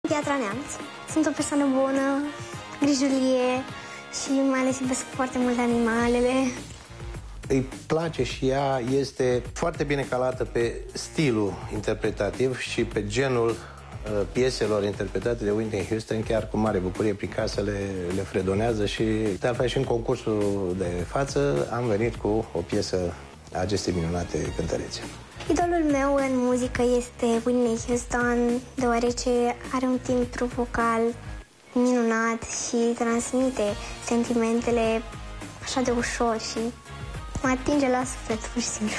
Piatra Neamț. Sunt o persoană bună, grijulie și mai ales iubesc foarte mult animalele. Îi place și ea este foarte bine calată pe stilul interpretativ și pe genul pieselor interpretate de Whitney Houston, chiar cu mare bucurie prin casă le fredonează și de altfel și în concursul de față am venit cu o piesă a acestei minunate cântărețe. Idolul meu în muzică este Whitney Houston, deoarece are un timbru vocal minunat și transmite sentimentele așa de ușor și mă atinge la suflet, pur și simplu.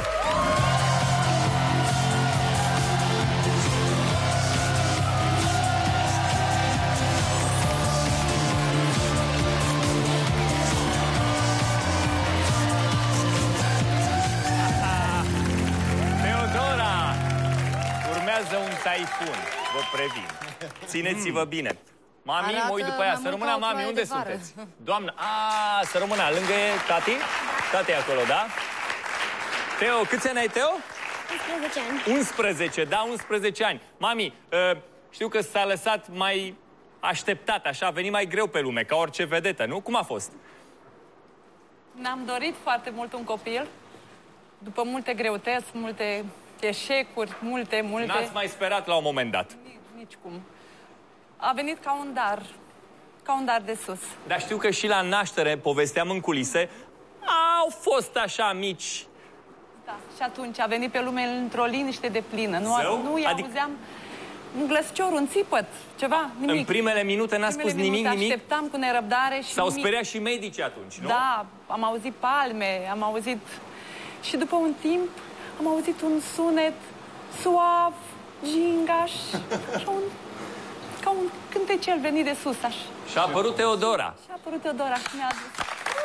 Un taifun, vă previn. Țineți-vă bine. Mami, mă uit după ea. Să rămână, mami, unde sunteți? Doamnă, să rămână, lângă tati? Tati e acolo, da? Teo, câți ani ai, Teo? 11 ani. 11, da, 11 ani. Mami, știu că s-a lăsat mai așteptat, așa, a venit mai greu pe lume, ca orice vedetă, nu? Cum a fost? Ne-am dorit foarte mult un copil. După multe greutăți, multe eșecuri, multe. N-ați mai sperat la un moment dat? Nici cum. A venit ca un dar de sus. Dar știu că și la naștere, povesteam în culise, au fost așa mici. Da, și atunci a venit pe lume într-o liniște de plină. Nu auzeam un glăscior, un țipăt, ceva, nimic. În primele minute n-a spus nimic? Așteptam cu nerăbdare și S-au speriat și medicii atunci, nu? Da, am auzit palme, am auzit... Și după un timp am auzit un sunet suav, gingaș, ca un cântecel venit de sus, așa. Și a apărut Teodora. Și a apărut Teodora și mi-a adus.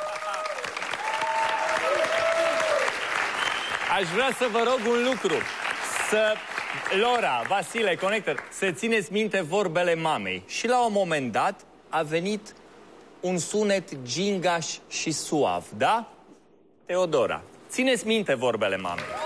Aș vrea să vă rog un lucru. Laura, Vasile, Connector, să țineți minte vorbele mamei. Și la un moment dat a venit un sunet gingaș și suav, da? Teodora, țineți minte vorbele mamei.